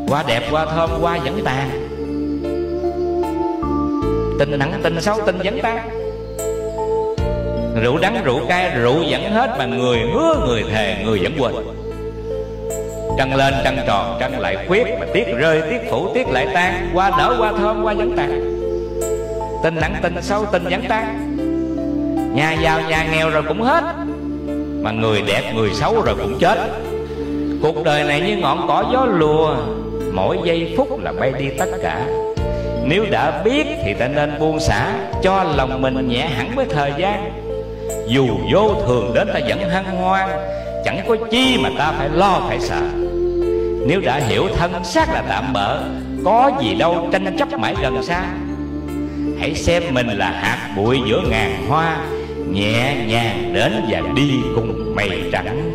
Hoa đẹp hoa thơm hoa vẫn tàn, tình nặng tình xấu tình vẫn tan. Rượu đắng rượu cay rượu vẫn hết, mà người hứa người thề người vẫn quên. Trăng lên trăng tròn trăng lại khuyết, mà tiết rơi tiết phủ tiết lại tan. Hoa nở hoa thơm hoa vẫn tàn, tình nặng tình xấu tình vẫn tan. Nhà giàu nhà nghèo rồi cũng hết, mà người đẹp người xấu rồi cũng chết. Cuộc đời này như ngọn cỏ gió lùa, mỗi giây phút là bay đi tất cả. Nếu đã biết thì ta nên buông xả, cho lòng mình nhẹ hẳn với thời gian. Dù vô thường đến ta vẫn hân hoan, chẳng có chi mà ta phải lo phải sợ. Nếu đã hiểu thân xác là tạm bợ, có gì đâu tranh chấp mãi gần xa. Hãy xem mình là hạt bụi giữa ngàn hoa, nhẹ nhàng đến và đi cùng mây trắng.